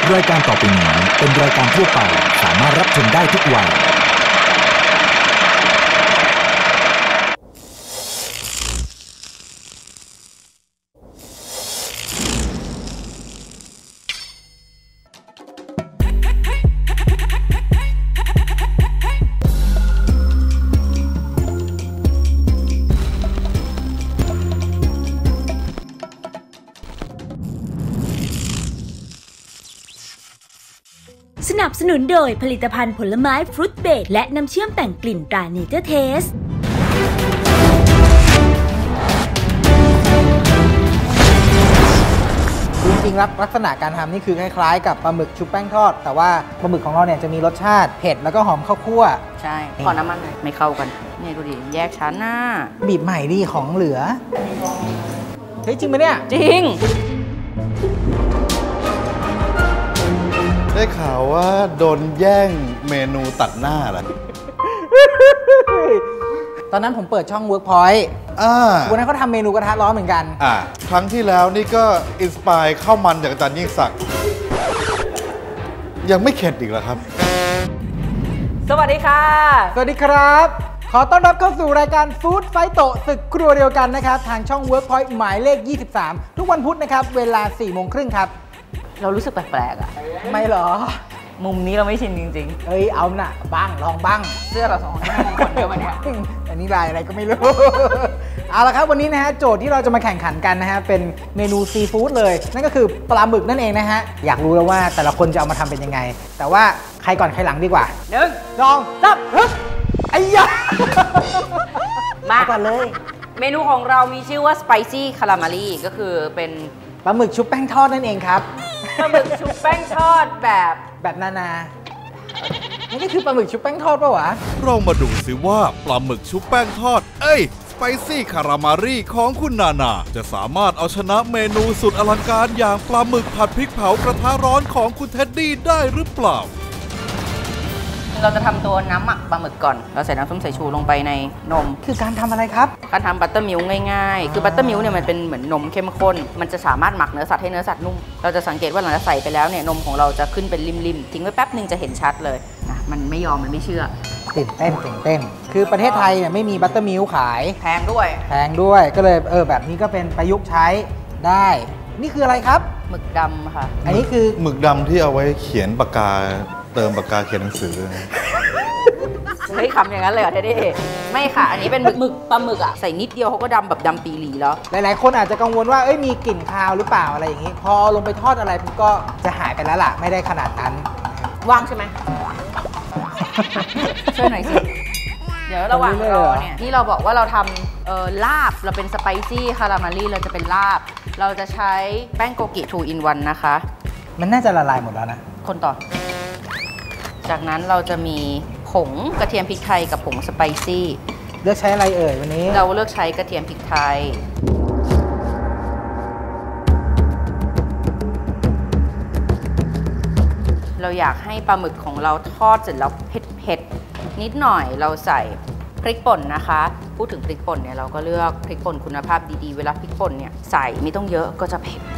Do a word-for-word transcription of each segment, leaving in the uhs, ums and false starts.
รายการต่อไปนี้เป็นรายการทั่วไปสามารถรับชมได้ทุกวัยสนับสนุนโดยผลิตภัณฑ์ผลไม้ฟรุตเบรดและน้ำเชื่อมแต่งกลิ่นตราเนเจอร์เทสจริงๆลักษณะการทำนี่คือคล้ายๆกับปลาหมึกชุบแป้งทอดแต่ว่าปลาหมึกของเราเนี่ยจะมีรสชาติเผ็ดแล้วก็หอมข้าวคั่วใช่ขอน้ำมันหน่อยไม่เข้ากันนี่ดูดิแยกชั้นหน้าบีบใหม่ดิของเหลือเฮ้ยจริงไหมเนี่ยจริงได้ข่าวว่าโดนแย่งเมนูตัดหน้าเหรอตอนนั้นผมเปิดช่อง Workpoint อ่าวันนั้นเขาทำเมนูกระทะร้อนเหมือนกันอ่าครั้งที่แล้วนี่ก็อินสปายข้าวมันจากอาจารย์ยิ่งศักดิ์ยังไม่เข็ดอีกเหรอครับสวัสดีค่ะสวัสดีครับขอต้อนรับเข้าสู่รายการฟู้ดไฟโตะศึกครัวเดียวกันนะครับทางช่อง Workpoint หมายเลขยี่สิบสามทุกวันพุธนะครับเวลาสี่โมงครึ่งครับเรารู้สึกแปลกๆอ่ะไม่หรอมุมนี้เราไม่ชินจริงๆเอ้ยเอาหน่ะบ้างลองบ้างเสื้อเราสองคนไม่มองคนเดียวมาเนี่ยอันนี้ลายอะไรก็ไม่รู้ เอาละครับวันนี้นะฮะโจทย์ที่เราจะมาแข่งขันกันนะฮะเป็นเมนูซีฟู้ดเลยนั่นก็คือปลาหมึกนั่นเองนะฮะอยากรู้แล้วว่าแต่ละคนจะเอามาทำเป็นยังไงแต่ว่าใครก่อนใครหลังดีกว่าหนึ่งสองสามฮึบไอ้ยามาก่อนเลยเมนูของเรามีชื่อว่า spicy calamari ก็คือเป็นปลาหมึกชุบแป้งทอดนั่นเองครับปลาหมึกชุบแป้งทอดแบบแบบนานานี่ก็คือปลาหมึกชุบแป้งทอดป่ะวะเรามาดูสิว่าปลาหมึกชุบแป้งทอดเอ้ยสไปซี่คารามารีของคุณนานาจะสามารถเอาชนะเมนูสุดอลังการอย่างปลาหมึกผัดพริกเผากระทะร้อนของคุณเท็ดดี้ได้หรือเปล่าเราจะทำตัวน้ำหมักปลาหมึกก่อนเราใส่น้ำส้มสายชูลงไปในนมคือการทำอะไรครับการทำบัตเตอร์มิลค์ง่ายๆคือบัตเตอร์มิลค์เนี่ยมันเป็นเหมือนนมเข้มข้นมันจะสามารถหมักเนื้อสัตว์ให้เนื้อสัตว์นุ่มเราจะสังเกตว่าหลังจากใส่ไปแล้วเนี่ยนมของเราจะขึ้นเป็นริมๆทิ้งไว้แป๊บนึงจะเห็นชัดเลยนะมันไม่ยอมมันไม่เชื่อตื่นเต้นตื่นเต้นคือประเทศไทยเนี่ยไม่มีบัตเตอร์มิลค์ขายแพงด้วยแพงด้วยก็เลยเออแบบนี้ก็เป็นประยุกต์ใช้ได้นี่คืออะไรครับหมึกดำค่ะอันนี้คือหมึกดำที่เอาไว้เขียนปากกาเติมปากกาเขียนหนังสือเฮ้ยคำอย่างนั้นเลยเหรอเท่ๆไม่ค่ะอันนี้เป็นหมึกปลาหมึกอ่ะใส่นิดเดียวเขาก็ดำแบบดำปีหลีแล้วหลายๆคนอาจจะกังวลว่าเอ้ยมีกลิ่นคาวหรือเปล่าอะไรอย่างนี้พอลงไปทอดอะไรปุ๊บก็จะหายไปแล้วล่ะไม่ได้ขนาดนั้นว่างใช่ไหมช่วยหน่อยสิเดี๋ยวระหว่างรอเนี่ยนี่เราบอกว่าเราทำเอ่อลาบเราเป็นสไปซี่คาราเมลลี่เราจะเป็นลาบเราจะใช้แป้งโกกิ ทู อิน วัน นะคะมันน่าจะละลายหมดแล้วนะคนต่อจากนั้นเราจะมีผงกระเทียมพริกไทยกับผงสไปซี่เลือกใช้อะไรเอ่ยวันนี้เราเลือกใช้กระเทียมพริกไทยเราอยากให้ปลาหมึกของเราทอดเสร็จแล้วเผ็ดๆนิดหน่อยเราใส่พริกป่นนะคะพูดถึงพริกป่นเนี่ยเราก็เลือกพริกป่นคุณภาพดีๆเวลาพริกป่นเนี่ยใส่ไม่ต้องเยอะก็จะเผ็ด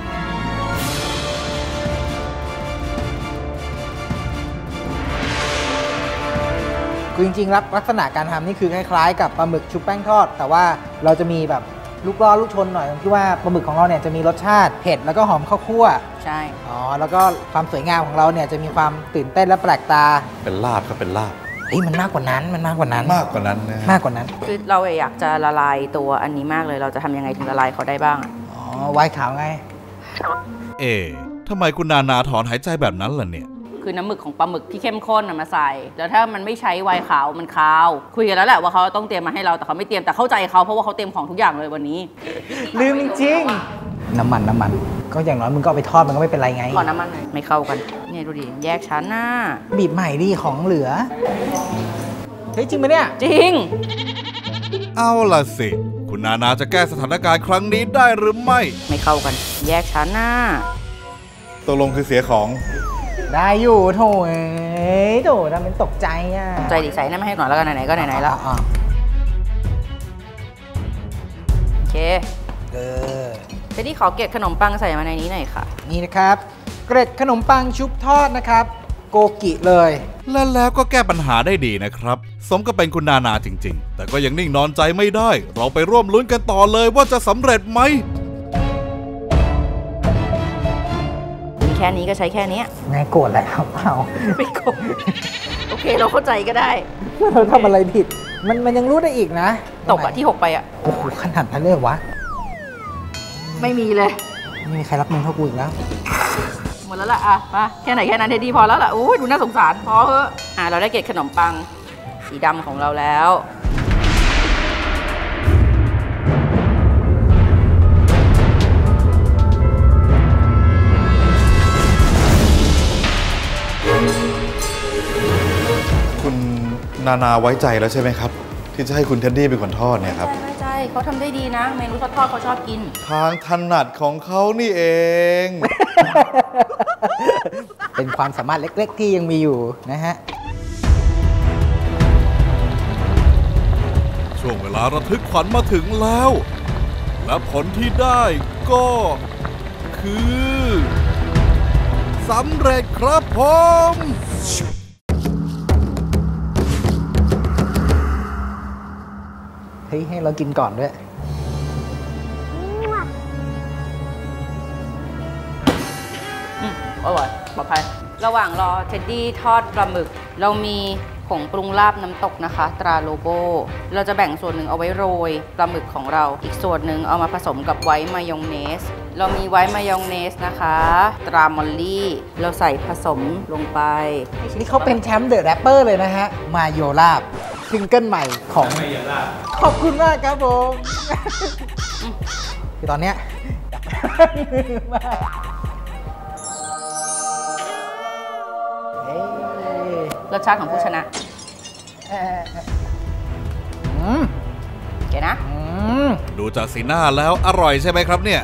จริงๆลักษณะการทำนี่คือคล้ายๆกับปลาหมึกชุบแป้งทอดแต่ว่าเราจะมีแบบลูกล่อลูกชนหน่อยตรงที่ว่าปลาหมึกของเราเนี่ยจะมีรสชาติเผ็ดแล้วก็หอมข้าวคั่วใช่อ๋อแล้วก็ความสวยงามของเราเนี่ยจะมีความตื่นเต้นและแปลกตาเป็นลาบก็เป็นลาบเฮ้ยมันมากกว่านั้นมันมากกว่านั้นมากกว่านั้นนะมากกว่านั้นคือเราอยากจะละลายตัวอันนี้มากเลยเราจะทำยังไงถึงละลายเขาได้บ้างอ๋อไวน์ขาวไงเอ๊ะทำไมคุณนานาถอนหายใจแบบนั้นล่ะเนี่ยคือน้ำหมึกของปลาหมึกที่เข้มข้นมาใส่แล้วถ้ามันไม่ใช้ไวน์ขาวมันคาวคุยกันแล้วแหละว่าเขาต้องเตรียมมาให้เราแต่เขาไม่เตรียมแต่เข้าใจเขาเพราะว่าเขาเตรียมของทุกอย่างเลยวันนี้ลืมจริงน้ำมันน้ำมันก็อย่างน้อยมึงก็เอาไปทอดมันก็ไม่เป็นไรไงขอน้ำมันหน่อยไม่เข้ากันเนี่ยดูดิแยกชั้นหน้าบีบใหม่ดิของเหลือเฮ้ยจริงไหมเนี่ยจริงเอาล่ะสิคุณนานาจะแก้สถานการณ์ครั้งนี้ได้หรือไม่ไม่เข้ากันแยกชั้นหน้าตกลงคือเสียของได้อยู่โถเอ้ยโถทำเป็นตกใจอ่ะใจดิใส่นั่นไม่ให้หน่อยแล้วกันไหนๆก็ไหนๆแล้วโอเคเออเจดี้ขอเกล็ดขนมปังใส่มาในนี้หน่อยค่ะนี่นะครับเกร็ดขนมปังชุบทอดนะครับโกกิเลยและแล้วก็แก้ปัญหาได้ดีนะครับสมกับเป็นคุณนานาจริงๆแต่ก็ยังนิ่งนอนใจไม่ได้เราไปร่วมลุ้นกันต่อเลยว่าจะสำเร็จไหมมีแค่นี้ก็ใช้แค่นี้ไงโกรธแหละครับเอาไม่โกรธโอเคเราเข้าใจก็ได้เราทำอะไรผิดมันมันยังรู้ได้อีกนะตกอะที่หกไปอะโอ้โหขนาดนั้นเลยวะไม่มีเลยไม่มีใครรักมึงเท่ากูอีกแล้วหมดแล้วล่ะอ่ะมาแค่ไหนแค่นั้นเทดดี้พอแล้วล่ะโอ้ยดูน่าสงสารพอเถอะอ่ะเราได้เกล็ดขนมปังสีดำของเราแล้วคุณนานาไว้ใจแล้วใช่ไหมครับที่จะให้คุณเท็ดดี้เป็นคนทอดเนี่ยครับไม่ใจเขาทำได้ดีนะเมนูทอดๆเขาชอบกินทางถนัดของเขานี่เองเป็นความสามารถเล็กๆที่ยังมีอยู่นะฮะช่วงเวลาระทึกขวัญมาถึงแล้วและผลที่ได้ก็คือสำเร็จครับผมเฮ้ยให้เรากินก่อนด้วยอร่อยปลอดภัยระหว่างรอเท็ดดี้ทอดปลาหมึกเรามีผงปรุงลาบน้ำตกนะคะตราโลโบเราจะแบ่งส่วนหนึ่งเอาไว้โรยปลาหมึกของเราอีกส่วนหนึ่งเอามาผสมกับไวท์มายองเนสเรามีไวท์มายองเนสนะคะตรามอลลี่เราใส่ผสมลงไปนี่เขาเป็นแชมป์เดอะแรปเปอร์เลยนะฮะมาโยลาบซิงเกิลใหม่ของมาโยลาบขอบคุณมากครับผมคือตอนเนี้ยรสชาติของผู้ชนะเก๋นะดูจากสีหน้าแล้วอร่อยใช่ไหมครับเนี่ย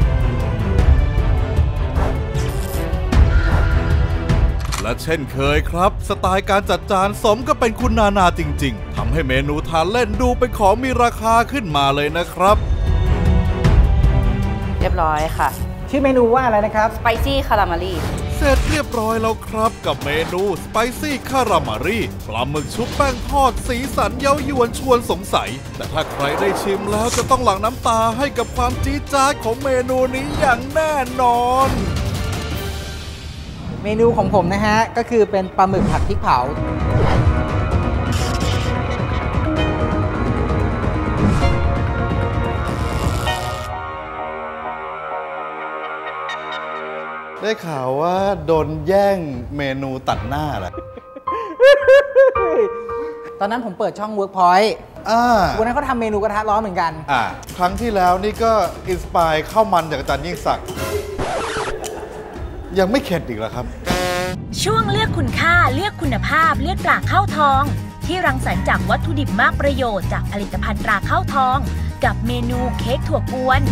และเช่นเคยครับสไตล์การจัดจานสมก็เป็นคุณนานาจริงๆทำให้เมนูทานเล่นดูเป็นของมีราคาขึ้นมาเลยนะครับเรียบร้อยค่ะชื่อเมนูว่าอะไรนะครับ Spicy Calamari เสร็จเรียบร้อยแล้วครับกับเมนู Spicy Calamari ปลาหมึกชุบแป้งทอดสีสันเย้ายวนชวนสงสัยแต่ถ้าใครได้ชิมแล้วจะต้องหลั่งน้ำตาให้กับความจี๊ดจ๊าดของเมนูนี้อย่างแน่นอนเมนูของผมนะฮะก็คือเป็นปลาหมึกผัดพริกเผาได้ข่าวว่าโดนแย่งเมนูตัดหน้าแหละตอนนั้นผมเปิดช่อง Workpoint อ่าวันนั้นเขาทำเมนูกระทะร้อนเหมือนกันอ่าครั้งที่แล้วนี่ก็อินสปายข้าวมันจากอาจารย์ยิ่งศักดิ์ยังไม่เข็ดอีกเหรอครับช่วงเลือกคุณค่าเลือกคุณภาพเลือกตราข้าวทองที่รังสรรค์จากวัตถุดิบมากประโยชน์จากผลิตภัณฑ์ตราข้าวทองกับเมนูเค้กถั่วกวน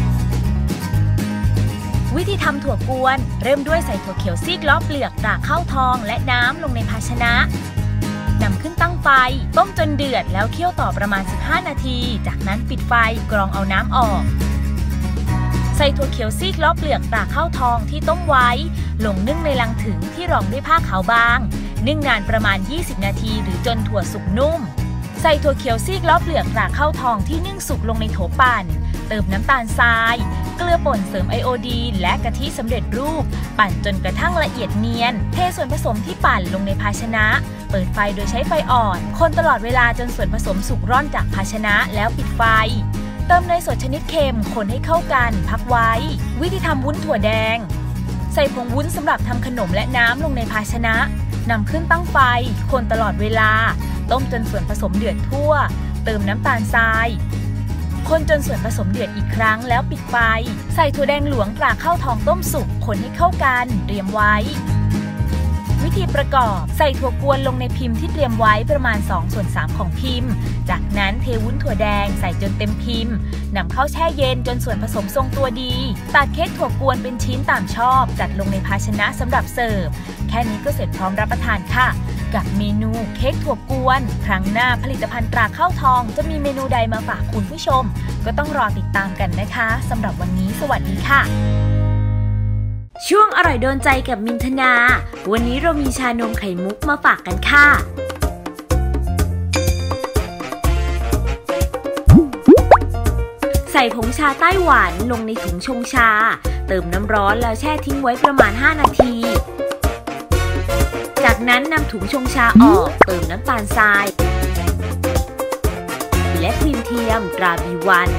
วิธีทำถั่วกวนเริ่มด้วยใส่ถั่วเขียวซีกล้อเปลือกตราข้าวทองและน้ำลงในภาชนะนำขึ้นตั้งไฟต้มจนเดือดแล้วเคี่ยวต่อประมาณสิบห้านาทีจากนั้นปิดไฟกรองเอาน้ำออกใส่ถั่วเขียวซีกล้อเปลือกตราข้าวทองที่ต้มไว้ลงนึ่งในลังถึงที่รองด้วยผ้าขาวบางนึ่งนานประมาณยี่สิบนาทีหรือจนถั่วสุกนุ่มใส่ถั่วเขียวซีกล้อเปลือกตราข้าวทองที่นึ่งสุกลงในโถปั่นเติมน้ำตาลทรายเกลือป่นเสริมไอโอดีนและกะทิสำเร็จรูปปั่นจนกระทั่งละเอียดเนียนเทส่วนผสมที่ปั่นลงในภาชนะเปิดไฟโดยใช้ไฟอ่อนคนตลอดเวลาจนส่วนผสมสุกร่อนจากภาชนะแล้วปิดไฟเติมเนยสดชนิดเค็มคนให้เข้ากันพักไว้วิธีทำวุ้นถั่วแดงใส่ผงวุ้นสำหรับทำขนมและน้ำลงในภาชนะนำขึ้นตั้งไฟคนตลอดเวลาต้มจนส่วนผสมเดือดทั่วเติมน้ำตาลทรายคนจนส่วนผสมเดือดอีกครั้งแล้วปิดไฟใส่ถั่วแดงหลวงตราข้าวทองต้มสุกคนให้เข้ากันเตรียมไว้วิธีประกอบใส่ถั่วกวนลงในพิมพ์ที่เตรียมไว้ประมาณสองส่วนสามของพิมพ์จากนั้นเทวุ้นถั่วแดงใส่จนเต็มพิมพ์นำเข้าแช่เย็นจนส่วนผสมทรงตัวดีตัดเค้กถั่วกวนเป็นชิ้นตามชอบจัดลงในภาชนะสำหรับเสิร์ฟแค่นี้ก็เสร็จพร้อมรับประทานค่ะกับเมนูเค้กถั่วกวนครั้งหน้าผลิตภัณฑ์ตราข้าวทองจะมีเมนูใดมาฝากคุณผู้ชมก็ต้องรอติดตามกันนะคะสำหรับวันนี้สวัสดีค่ะชช่วงอร่อยโดนใจกับมินทนาวันนี้เรามีชานมไข่มุกมาฝากกันค่ะใส่ผงชาไต้หวันลงในถุงชงชาเติมน้ำร้อนแล้วแช่ทิ้งไว้ประมาณห้านาทีจากนั้นนำถุงชงชาออกเติมน้ำตาลทรายและครีมเทียมตราบีวัน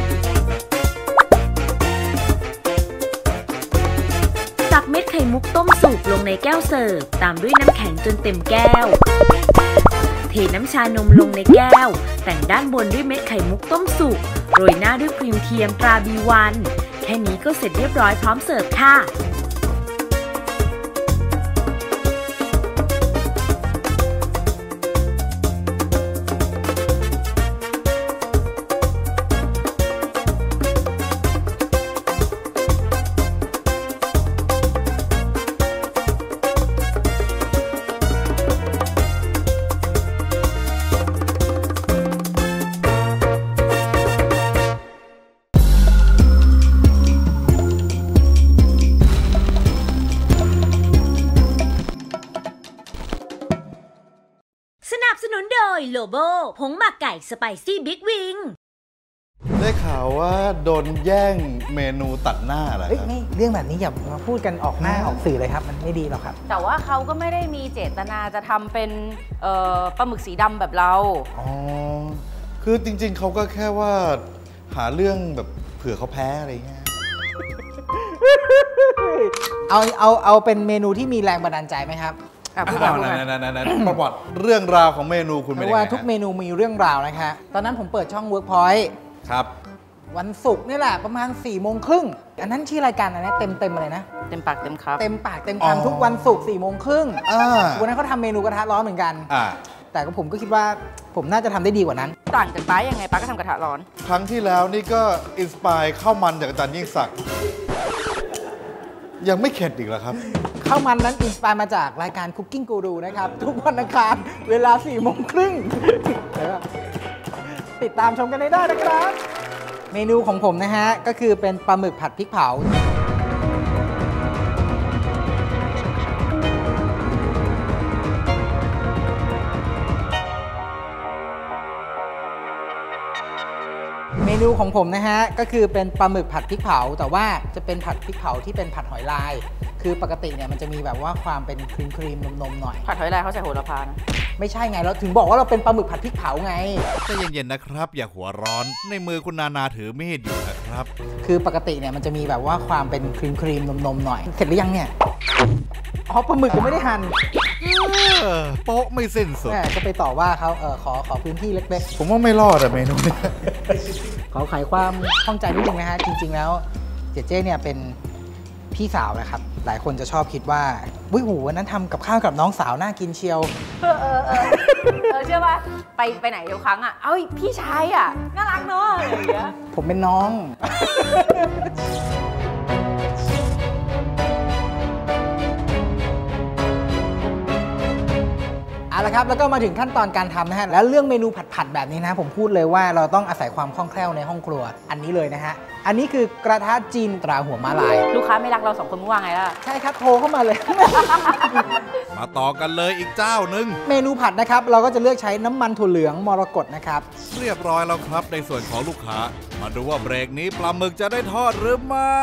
ตักเม็ดไข่มุกต้มสุกลงในแก้วเสิร์ฟตามด้วยน้ำแข็งจนเต็มแก้วเทน้ำชานมลงในแก้วแต่งด้านบนด้วยเม็ดไข่มุกต้มสุกโรยหน้าด้วยครีมเทียมตราบีวันแค่นี้ก็เสร็จเรียบร้อยพร้อมเสิร์ฟค่ะสนับสนุนโดยโลโบผงหมักไก่สไปซี่บิ๊กวิงได้ข่าวว่าโดนแย่งเมนูตัดหน้าเหรอครับไม่เรื่องแบบนี้อย่ามาพูดกันออกหน้าออกสื่อเลยครับมันไม่ดีหรอกครับแต่ว่าเขาก็ไม่ได้มีเจตนาจะทำเป็นปลาหมึกสีดำแบบเราอ๋อคือจริงๆเขาก็แค่ว่าหาเรื่องแบบเผื่อเขาแพ้อะไรเงี้ยเอาเอาเอาเป็นเมนูที่มีแรงบันดาลใจไหมครับพูดมาพูดมาประวัติเรื่องราวของเมนูคุณเป็นยังไงว่าทุกเมนูมีเรื่องราวนะคะตอนนั้นผมเปิดช่อง Workpoint ครับวันศุกร์นี่แหละประมาณสี่โมงครึ่งอันนั้นชื่อรายการอะไรนะเต็มเต็มอะไรนะเต็มปากเต็มคำเต็มปากเต็มคำทุกวันศุกร์สี่โมงครึ่งวันนั้นเขาทำเมนูกระทะร้อนเหมือนกันแต่ก็ผมก็คิดว่าผมน่าจะทำได้ดีกว่านั้นต่างจากป้ายังไงป้าก็ทำกระทะร้อนครั้งที่แล้วนี่ก็อินสปายข้าวมันจากอาจารย์ยิ่งศักดิ์ยังไม่เข็ดอีกเหรอครับข้าวมันนั้นอินสปายมาจากรายการ Cooking Guru นะครับทุกวันอังคารเวลาสี่โมงครึ่งติดตามชมกันได้นะครับเมนูของผมนะฮะก็คือเป็นปลาหมึกผัดพริกเผาเมนูของผมนะฮะก็คือเป็นปลาหมึกผัดพริกเผาแต่ว่าจะเป็นผัดพริกเผาที่เป็นผัดหอยลายคือปกติเนี่ยมันจะมีแบบว่าความเป็นครีมครีมนมๆหน่อยผัดหอยลายเขาใส่โหระพานะไม่ใช่ไงเราถึงบอกว่าเราเป็นปลาหมึกผัดพริกเผาไงใจเย็นๆนะครับอย่าหัวร้อนในมือคุณนานาถือมีดอยู่นะครับคือปกติเนี่ยมันจะมีแบบว่าความเป็นครีมครีมนมๆหน่อยเสร็จหรือยังเนี่ยอ๋อปลาหมึกยังไม่ได้หั่นโป๊ะไม่สิ้นสุดจะไปต่อว่าเขาเออขอขอพื้นที่เล็กๆผมว่าไม่รอดอะเมนูนี้ขอไขความข้องใจนิดนึงนะฮะจริงๆแล้วเจเจเนี่ยเป็นพี่สาวนะครับหลายคนจะชอบคิดว่าวุ้ยหูวันนั้นทำกับข้าวกับน้องสาวน่ากินเชียวเออเออเออเชื่อป่ะไปไปไหนทุกครั้งอ่ะเอ้ยพี่ชายอ่ะน่ารักเนาะอะไรอย่างเงี้ยผมเป็นน้องเอาละครับแล้วก็มาถึงขั้นตอนการทำนะฮะแล้วเรื่องเมนูผัดๆแบบนี้นะผมพูดเลยว่าเราต้องอาศัยความคล่องแคล่วในห้องครัวอันนี้เลยนะฮะอันนี้คือกระทะจีนตราหัวม้าลายลูกค้าไม่รักเราสองคนว่าไงล่ะใช่ครับโทรเข้ามาเลยมาต่อกันเลยอีกเจ้าหนึ่งเมนูผัดนะครับเราก็จะเลือกใช้น้ำมันถั่วเหลืองมรกตนะครับเรียบร้อยแล้วครับในส่วนของลูกค้ามาดูว่าเบรกนี้ปลาหมึกจะได้ทอดหรือไม่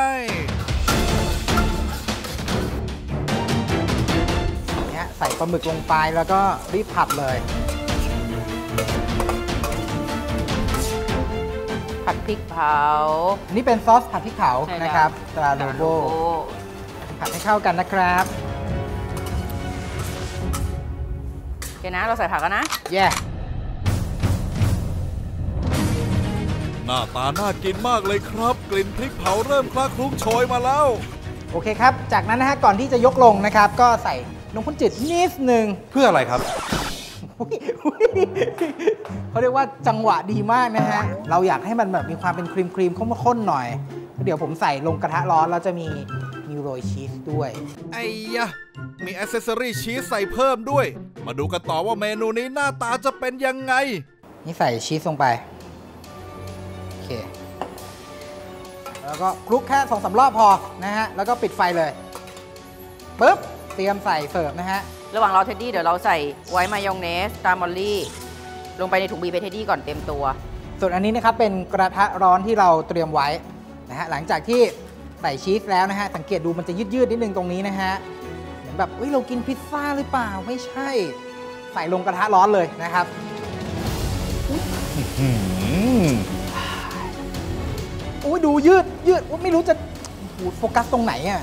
ใส่ปลาหมึกลงไปแล้วก็รีบผัดเลยผัดพริกเผานี่เป็นซอสผัดพริกเผานะครับตราโลโบผัดให้เข้ากันนะครับโอเคนะเราใส่ผักกันนะแย่หน้าตาน่ากินมากเลยครับกลิ่นพริกเผาเริ่มคละคลุ้งโชยมาแล้วโอเคครับจากนั้นนะฮะก่อนที่จะยกลงนะครับก็ใส่นมข้นจืดนิดนึงเพื่ออะไรครับเขาเรียกว่าจังหวะดีมากนะฮะเราอยากให้มันแบบมีความเป็นครีมครีมข้นๆหน่อยเดี๋ยวผมใส่ลงกระทะร้อนแล้วจะมีมีโรยชีสด้วยไอ้ยะมีแอคเซสซอรี่ชีสใส่เพิ่มด้วยมาดูกันต่อว่าเมนูนี้หน้าตาจะเป็นยังไงนี่ใส่ชีสลงไปโอเคแล้วก็คลุกแค่สองสามรอบพอนะฮะแล้วก็ปิดไฟเลยปุ๊บเตรียมใส่เสิร์ฟนะฮะระหว่างรอเท็ดดี้เดี๋ยวเราใส่ไวท์มายองเนสตามมอลลี่ลงไปในถุงบีบเท็ดดี้ก่อนเต็มตัวส่วนอันนี้นะครับเป็นกระทะร้อนที่เราเตรียมไว้นะฮะหลังจากที่ใส่ชีสแล้วนะฮะสังเกตดูมันจะยืดๆนิดนึงตรงนี้นะฮะเหมือนแบบเฮ้ยเรากินพิซซ่าหรือเปล่าไม่ใช่ใส่ลงกระทะร้อนเลยนะครับโอ้ยดูยืดยืดว่าไม่รู้จะโฟกัสตรงไหนอ่ะ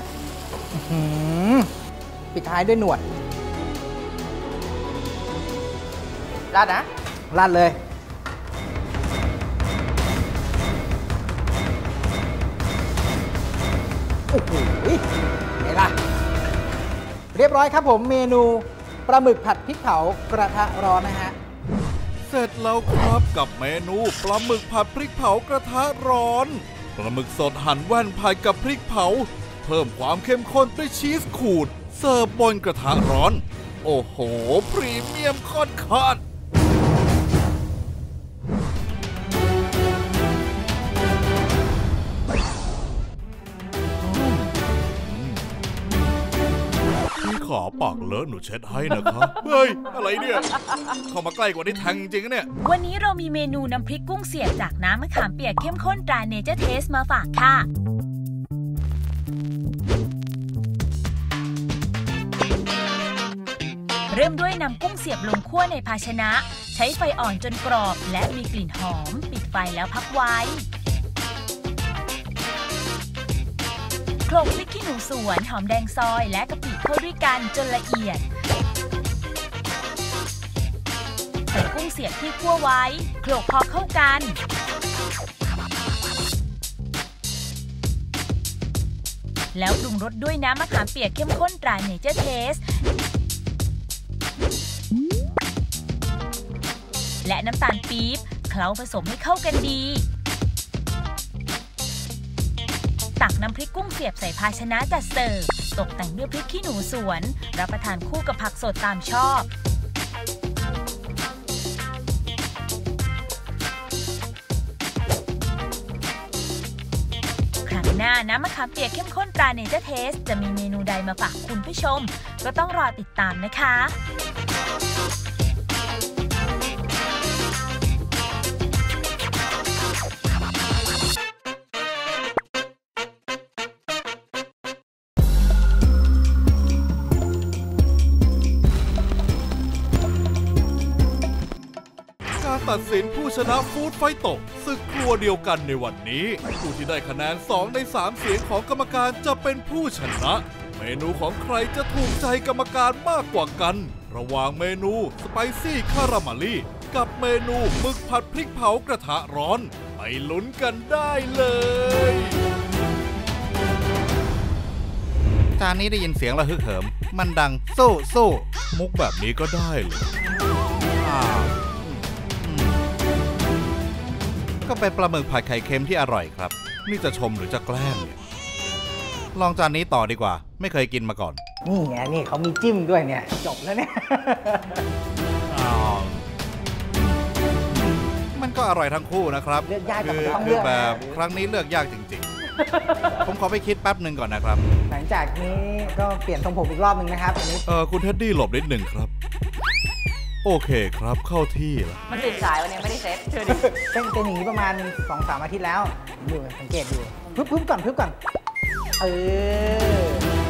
ปิดท้ายด้วยหนวดราดนะราดเลยโอ้โหไงล่ะเรียบร้อยครับผมเมนูปลาหมึกผัดพริกเผากระทะร้อนนะฮะเสร็จแล้วครับกับเมนูปลาหมึกผัดพริกเผากระทะร้อนปลาหมึกสดหั่นแว่นผัดกับพริกเผาเพิ่มความเข้มข้นด้วยชีสขูดเสิร์ฟบนกระทะร้อนโอ้โหพรีเมียมค่อนข้างขาปากเลอะหนูเช็ดให้นะคะเฮ้ยอะไรเนี่ยเข้ามาใกล้กว่านี้แทงจริงๆเนี่ยวันนี้เรามีเมนูน้ำพริกกุ้งเสียบจากน้ำมะขามเปียกเข้มข้นตราเนเจอร์เทสมาฝากค่ะเริ่มด้วยนำกุ้งเสียบลงคั่วในภาชนะใช้ไฟอ่อนจนกรอบและมีกลิ่นหอมปิดไฟแล้วพักไว้โขลกพริกขี้หนูสวนหอมแดงซอยและกะปิเข้าด้วยกันจนละเอียดใส่กุ้งเสียบที่คั่วไว้โขลกพอเข้ากันแล้วปรุงรสด้วยน้ำมะขามเปียกเข้มข้นตราเนเจอร์เทสและน้ำตาลปี๊บเคล้าผสมให้เข้ากันดีตักน้ำพริกกุ้งเสียบใส่ภาชนะจัดเสิร์ฟตกแต่งด้วยพริกขี้หนูสวนรับประทานคู่กับผักสดตามชอบครั้งหน้าน้ำมะขามเปียกเข้มข้นตราเนเจอร์เทสจะมีเมนูใดมาฝากคุณผู้ชมก็ต้องรอติดตามนะคะตัดสินผู้ชนะฟู้ดไฟตกศึกครัวเดียวกันในวันนี้ผู้ที่ได้คะแนนสองในสามเสียงของกรรมการจะเป็นผู้ชนะเมนูของใครจะถูกใจกรรมการมากกว่ากันระหว่างเมนูสไปซี่คาราเมลี่กับเมนูหมึกผัดพริกเผากระทะร้อนไปลุ้นกันได้เลยจานนี้ได้ยินเสียงระฮึกเหิมมันดังโซ่โซ่มุกแบบนี้ก็ได้เลยก็เป็นปลาหมึกผัดไข่เค็มที่อร่อยครับนี่จะชมหรือจะแกล้งเนี่ยลองจานนี้ต่อดีกว่าไม่เคยกินมาก่อนนี่ไงนี่เขามีจิ้มด้วยเนี่ยจบแล้วเนี่ยมันก็อร่อยทั้งคู่นะครับเลือกยากแต่ต้องเลือกแบบครั้งนี้เลือกยากจริงๆผมขอไปคิดแป๊บหนึ่งก่อนนะครับหลังจากนี้ก็เปลี่ยนทรงผมอีกรอบหนึ่งนะครับเออคุณเท็ดดี้หลบนิดหนึ่งครับโอเคครับเข้าที่แล้วมันตื่นสายวันนี้ไม่ได้เซ็ตเธอดิเป็นเป็นอย่างนี้ประมาณ สองสาม อาทิตย์แล้วอยู่สังเกตอยู่พึบพึบก่อนพึบก่อนเออ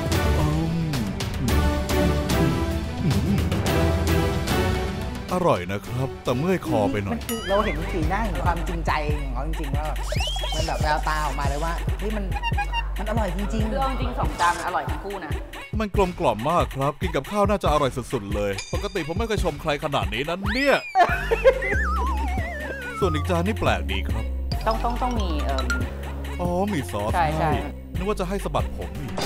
อร่อยนะครับแต่เมื่อยคอไปหน่อยเราเห็นสีหน้าของความจริงใจของเขาจริงๆว่ามันแบบแววตาออกมาเลยว่าเฮ้ยมันมันอร่อยจริงๆเรื่องจริงสองจานมันอร่อยทั้งคู่นะมันกลมกล่อมมากครับกินกับข้าวน่าจะอร่อยสุดๆเลยปกติผมไม่เคยชมใครขนาดนี้นั้นเนี่ย ส่วนอีกจานนี่แปลกดีครับต้องต้องต้องมีเอ่ออ๋อมีซอสใช่ใช่นึกว่าจะให้สะบัดผมอีก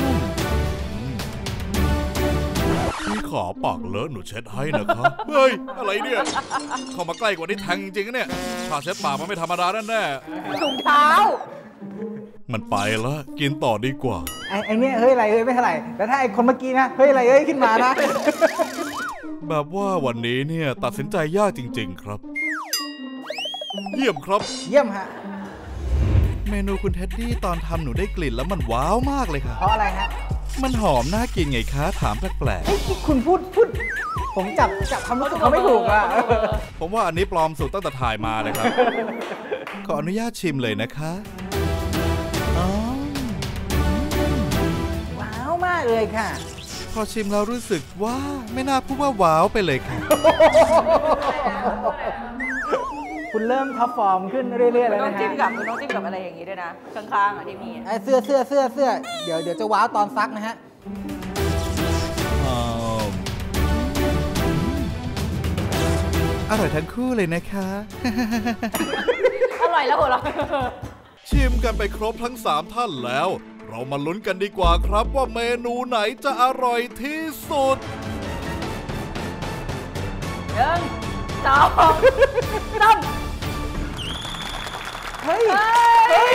พี่ขาปากเลอะหนูเช็ดให้นะครับเฮ้ยอะไรเนี่ยเข้ามาใกล้กว่านี้แทงจริงๆเนี่ยผ้าเช็ดปากมันไม่ธรรมดาแน่ถุงเท้ามันไปแล้วกินต่อดีกว่าไอ้ไอ้เนี่ยเฮ้ยอะไรเฮ้ยไม่เท่าไหร่แต่ถ้าไอ้คนเมื่อกี้นะเฮ้ยอะไรเฮ้ยขึ้นมานะแบบว่าวันนี้เนี่ยตัดสินใจยากจริงๆครับเยี่ยมครับเยี่ยมฮะเมนูคุณเท็ดดี้ตอนทำหนูได้กลิ่นแล้วมันว้าวมากเลยค่ะเพราะอะไรฮะมันหอมน่ากินไงคะถามแปลกเฮ้ยที่คุณพูดพูดผมจับจับความรู้สึกเขาไม่ถูกอ่ะๆผมว่าอันนี้ปลอมสุดตั้งแต่ถ่ายมาเลยครับ ขออนุญาตชิมเลยนะคะอ๋อว้าวมากเลยค่ะพอชิมแล้วรู้สึกว่าไม่น่าพูดว่าว้าวไปเลยค่ะคุณเริ่มท็อปฟอร์มขึ้นเรื่อยๆแล้วต้องนะจิ้ฮะมกับต้องจิ้มกับอะไรอย่างนี้ด้วยนะ ข้างๆอ่ะที่มีไอ้เสื้อเสื้อเสื้อเสื้อเดี๋ยวเดี๋ยวจะว้าวตอนซักนะฮะอร่อยทั้งคู่เลยนะคะอร่อยแล้วหัวเราะชิมกันไปครบทั้งสามท่านแล้ว เรามาลุ้นกันดีกว่าครับว่าเมนูไหนจะอร่อยที่สุดหนึ่งสองสามเฮ้ยเฮ้ย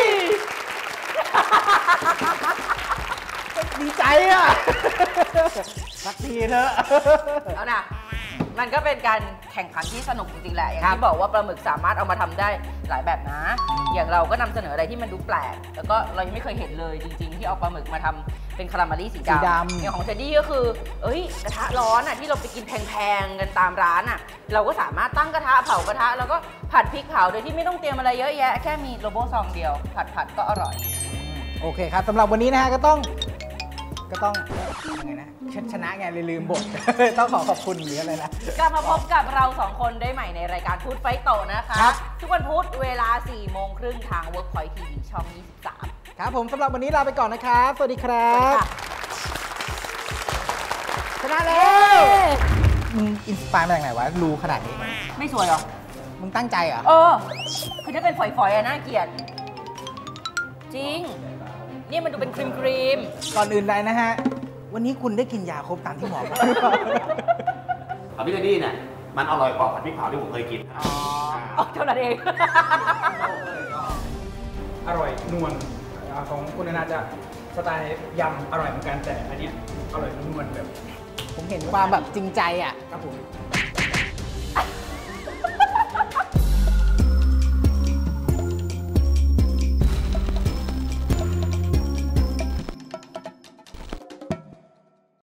ดีใจอ่ะ สักทีเถอะเอานะมันก็เป็นการแข่งขันที่สนุกจริงๆแหละอย่างครับที่บอกว่าปลาหมึกสามารถเอามาทำได้หลายแบบนะ อย่างเราก็นำเสนออะไรที่มันดูแปลก แล้วก็เรายังไม่เคยเห็นเลยจริงๆ ที่เอาปลาหมึกมาทำเป็นคาราเมลี่สีสีดำดำอย่างของเทดดี้ก็คือ เอ้ยกระทะร้อนอ่ะที่เราไปกินแพงๆกันตามร้านอ่ะเราก็สามารถตั้งกระทะเผากระทะแล้วก็ผัดพริกเผาโดยที่ไม่ต้องเตรียมอะไรเยอะแยะแค่มีโลโบซองเดียวผัดผัดก็อร่อยโอเคครับสำหรับวันนี้นะฮะก็ต้องก็ต้องยังไงนะชชนะไงเลยลืมบท ต้องขอขอบคุณหรืออะไรนะกลับมาพบกับเราสองคนได้ใหม่ในรายการพูดไฟโตนะคะครับทุกวันพุธเวลาสี่โมงครึ่งทาง Workpoint ที วี ช่อง ยี่สิบสามครับผมสำหรับวันนี้ลาไปก่อนนะครับ สวัสดีครับชนะแล้วมึงอินสปายมาจากไหนวะรู้ขนาดนี้ไม่สวยเหรอมึงตั้งใจเหรอเออ คือถ้าเป็นฝอยๆอะน่าเกลียด จริง นี่มันดูเป็นครีมครีมก่อนอื่นใดนะฮะ วันนี้คุณได้กินยาครบตามที่หมอบอกผัดพริกเทดดี้เนี่ยมันอร่อยกว่าผัดพริกเผาที่ผมเคยกินอ๋อเท่านั้นเองอร่อยนวลอ่าของคุณนาจะสไตล์ยำอร่อยเหมือนกันแต่อันเนี้ยอร่อยนวลแบบผมเห็นความแบบจริงใจอ่ะครับผมค